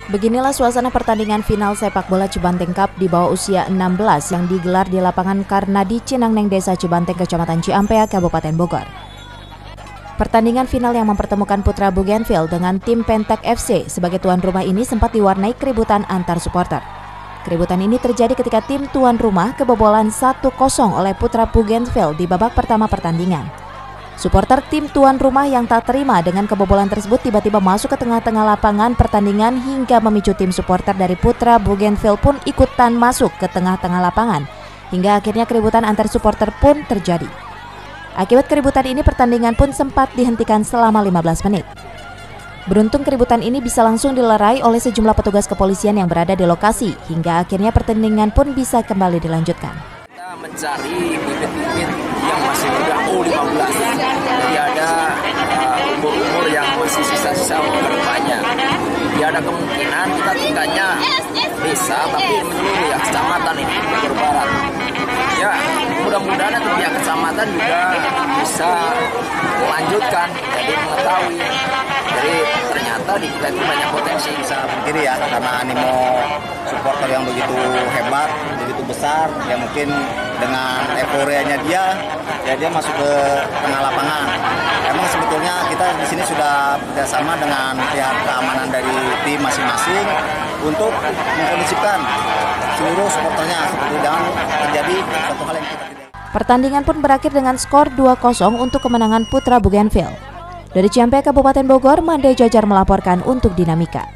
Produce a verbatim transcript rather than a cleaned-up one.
Beginilah suasana pertandingan final sepak bola Cibanteng Cup di bawah usia enam belas yang digelar di lapangan Karnadi Cinangneng, Desa Cibanteng, Kecamatan Ciampea, Kabupaten Bogor. Pertandingan final yang mempertemukan Putra Bougainville dengan tim Pentak F C sebagai tuan rumah ini sempat diwarnai keributan antar supporter. Keributan ini terjadi ketika tim tuan rumah kebobolan satu kosong oleh Putra Bougainville di babak pertama pertandingan. Supporter tim tuan rumah yang tak terima dengan kebobolan tersebut tiba-tiba masuk ke tengah-tengah lapangan pertandingan hingga memicu tim supporter dari Putra Bougainville pun ikutan masuk ke tengah-tengah lapangan. Hingga akhirnya keributan antar supporter pun terjadi. Akibat keributan ini pertandingan pun sempat dihentikan selama lima belas menit. Beruntung keributan ini bisa langsung dilerai oleh sejumlah petugas kepolisian yang berada di lokasi hingga akhirnya pertandingan pun bisa kembali dilanjutkan. Kita mencari bibit-bibit yang masih muda U lima belas. Jadi ada uh, umur-umur yang masih sisa-sisa umurnya. Ya ada kemungkinan kita tingkatnya bisa, tapi menyeluruh ya kecamatan ini Bogor Barat. Ya mudah-mudahan nanti pihak kecamatan juga bisa melanjutkan, jadi mengetahui. Jadi ternyata di kita itu banyak potensi. Bisa berdiri ya, karena animo supporter yang begitu hebat, begitu besar, ya mungkin dengan euforianya dia, ya dia masuk ke tengah lapangan. Emang sebetulnya kita di sini sudah bekerjasama dengan pihak keamanan dari tim masing-masing untuk mengkondisikan seluruh supporternya seperti jangan terjadi satu hal yang kita tidak. Pertandingan pun berakhir dengan skor dua kosong untuk kemenangan Putra Bougainville. Dari Ciampea, Kabupaten Bogor, Mande Jajar melaporkan untuk Dinamika.